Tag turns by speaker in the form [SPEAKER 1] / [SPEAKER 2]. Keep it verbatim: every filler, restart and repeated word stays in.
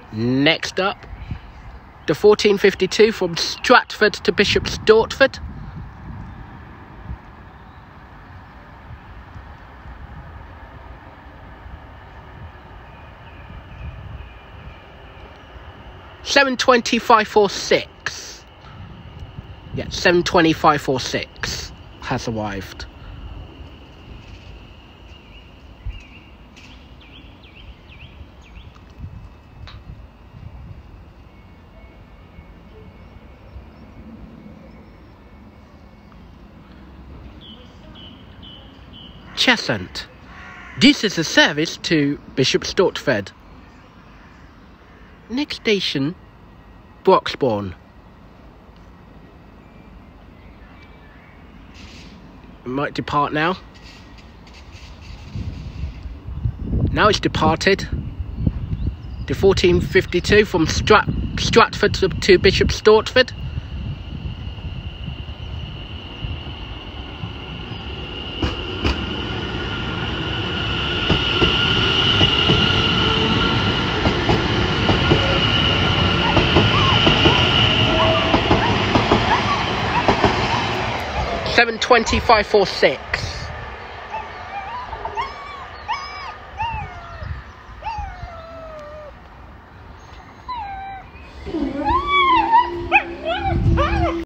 [SPEAKER 1] Next up, the fourteen fifty-two from Stratford to Bishops Stortford. seven twenty-five forty-six. Yeah, seven twenty-five forty-six has arrived. Cheshunt. This is a service to Bishops Stortford. Next station, Broxbourne. It might depart now. Now it's departed. The fourteen fifty-two from Strat Stratford to, to Bishops Stortford. seven twenty-five forty-six.